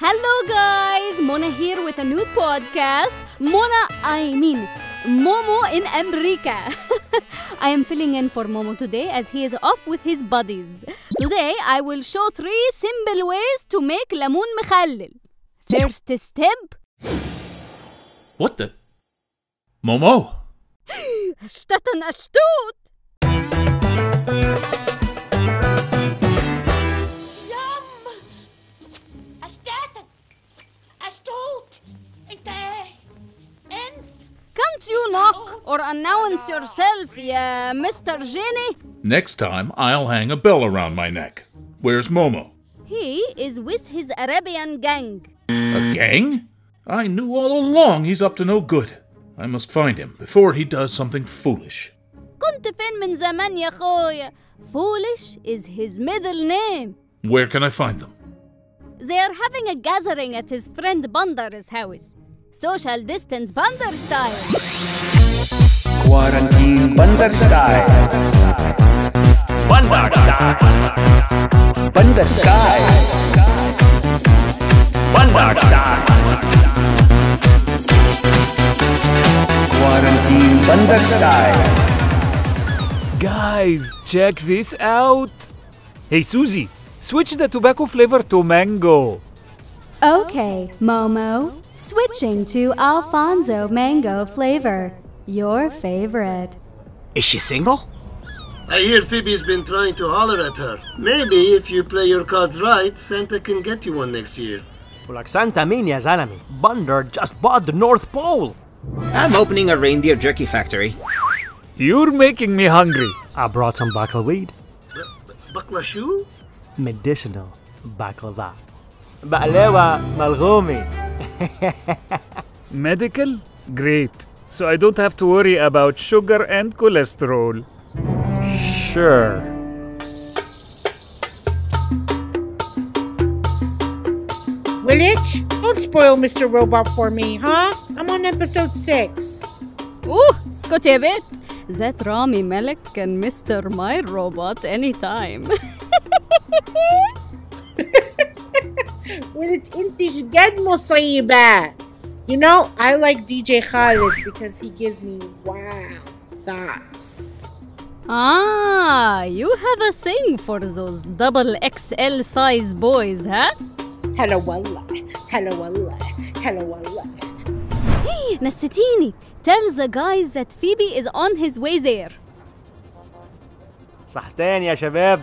Hello guys, Mona here with a new podcast. Momo in Amerika. I am filling in for Momo today as he is off with his buddies. Today I will show 3 simple ways to make lemon مخلل. First step. What the? Momo? أشتوت. Can't you knock or announce yourself, yeah, Mr. Genie? Next time, I'll hang a bell around my neck. Where's Momo? He is with his Arabian gang. A gang? I knew all along he's up to no good. I must find him before he does something foolish. كنت فين من زمان يا خويا? Foolish is his middle name. Where can I find them? They are having a gathering at his friend Bandar's house. Social distance Bandar style. Quarantine Bandar style. Bandar style. Bandar style. Bandar style. Quarantine Bandar style. Guys, check this out. Hey Susie, switch the tobacco flavor to mango. Okay, Momo. Switching to Alfonso mango flavor. Your favorite. Is she single? I hear Phoebe's been trying to holler at her. Maybe if you play your cards right, Santa can get you one next year. Like Santa mean ya Zalami. Bandar just bought the North Pole. I'm opening a reindeer jerky factory. You're making me hungry. I brought some baklava. Baklashu? Medicinal baklava. Ba'lewa malghumi. Medical? Great. So I don't have to worry about sugar and cholesterol. Sure. Willich, don't spoil Mr. Robot for me, huh? I'm on episode 6. اسكت يا بت. That Rami Malek can Mr. My Robot anytime. Willich, inti جد مصيبة. You know, I like DJ Khaled because he gives me wow thoughts. Ah, you have a thing for those double XL size boys, huh? هلا والله هلا والله هلا والله. Hey, نسيتيني. Tell the guys that Phoebe is on his way there. صحتين يا شباب.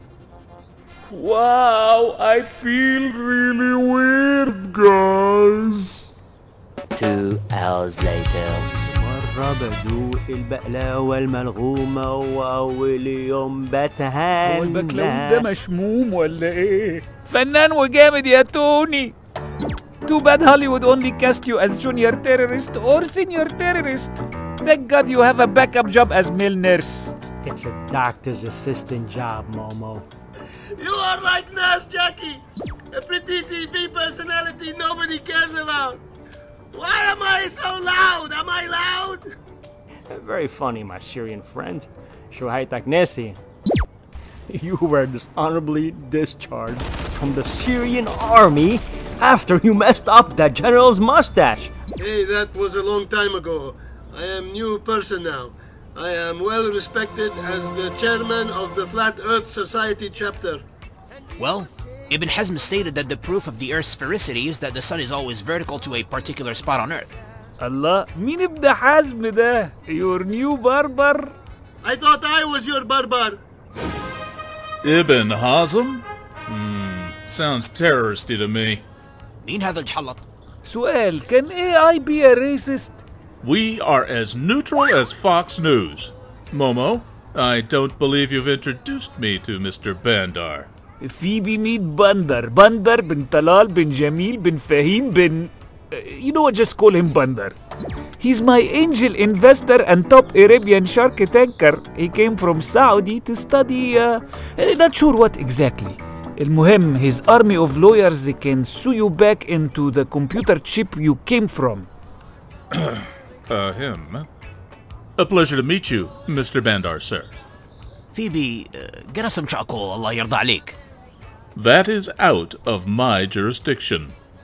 Wow, I feel really weird, guys. 2 hours later. مرة بدوق البقلاوة الملغومة وأول يوم بتهنى. هو البقلاوي ده مشموم ولا ايه؟ فنان وجامد يا توني. Too bad Hollywood only cast you as junior terrorist or senior terrorist. Thank God you have a backup job as male nurse. It's a doctor's assistant job, Momo. You are like Nurse Jackie, a pretty TV personality nobody cares about. Why am I so loud? Am I loud? Very funny, my Syrian friend. Shuhaitak Nesi. You were dishonorably discharged from the Syrian army after you messed up that general's mustache. Hey, that was a long time ago. I am new person now. I am well respected as the chairman of the Flat Earth Society chapter. Well, Ibn Hazm stated that the proof of the Earth's sphericity is that the sun is always vertical to a particular spot on Earth. Allah, مين ابن حزم ده? Your new barber? I thought I was your barbar. Ibn Hazm? Sounds terroristy to me. مين هذا الجحلط؟ سؤال, can AI be a racist? We are as neutral as Fox News. Momo, I don't believe you've introduced me to Mr. Bandar. Phoebe meet Bandar. Bandar bin Talal bin Jamil bin Fahim bin... you know what, just call him Bandar. He's my angel investor and top Arabian shark tanker. He came from Saudi to study... not sure what exactly. المهم, his army of lawyers can sue you back into the computer chip you came from. Him. A pleasure to meet you, Mr. Bandar, sir. Phoebe, get us some charcoal, Allah yarda عليك. That is out of my jurisdiction.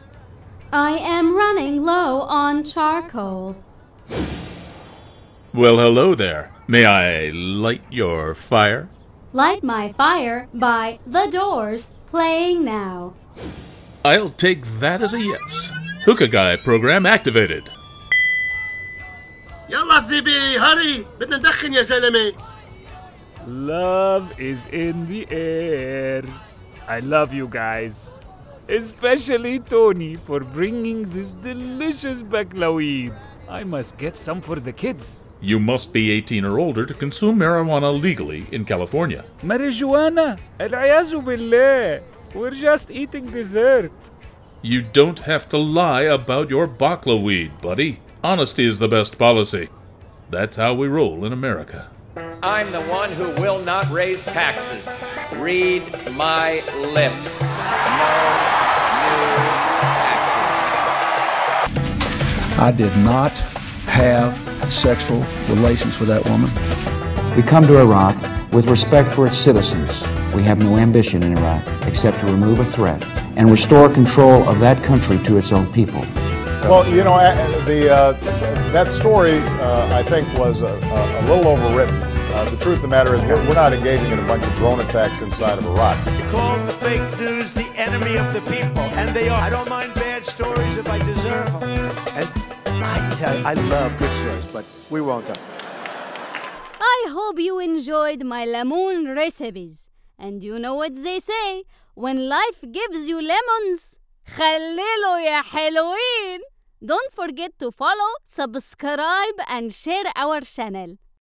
I am running low on charcoal. Well, hello there. May I light your fire? Light my fire by The Doors, playing now. I'll take that as a yes. Hookah Guy program activated. يلا فيبي hurry بدنا ندخن يا زلمة. Love is in the air. I love you guys. Especially Tony for bringing this delicious baklawid. I must get some for the kids. You must be 18 or older to consume marijuana legally in California. Marijuana? Al-ayazu billah. We're just eating dessert. You don't have to lie about your bakla weed, buddy. Honesty is the best policy. That's how we roll in America. I'm the one who will not raise taxes. Read my lips. No new taxes. I did not have sexual relations with that woman. We come to Iraq with respect for its citizens. We have no ambition in Iraq except to remove a threat and restore control of that country to its own people. Well, you know, that story, I think, was a little overwritten. The truth of the matter is we're not engaging in a bunch of drone attacks inside of Iraq. You call the fake news the enemy of the people, and they are. I don't mind bad stories if I deserve them. And I tell you, I love good stories, but we won't go. I hope you enjoyed my lemon recipes. And you know what they say, when life gives you lemons, خليله يا حلوين. Don't forget to follow, subscribe, and share our channel.